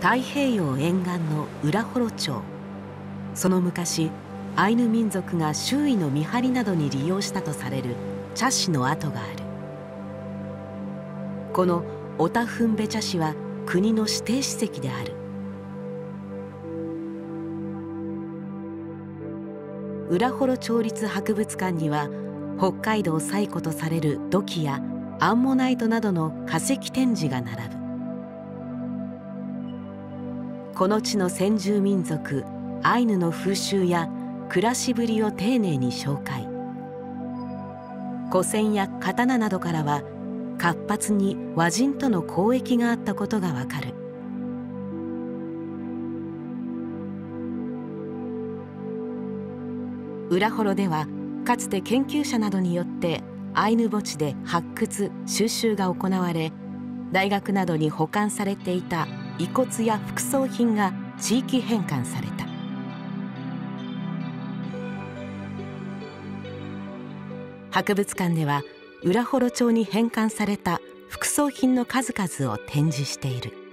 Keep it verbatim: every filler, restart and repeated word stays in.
太平洋沿岸の浦幌町。その昔アイヌ民族が周囲の見張りなどに利用したとされる茶師の跡がある。このオタフンベ茶師は国の指定史跡である。浦幌町立博物館には北海道最古とされる土器やアンモナイトなどの化石展示が並ぶ。この地の先住民族アイヌの風習や暮らしぶりを丁寧に紹介。古銭や刀などからは活発に和人との交易があったことがわかる。浦幌ではかつて研究者などによってアイヌ墓地で発掘・収集が行われ、大学などに保管されていた遺骨や副葬品が地域返還された。博物館では浦幌町に返還された副葬品の数々を展示している。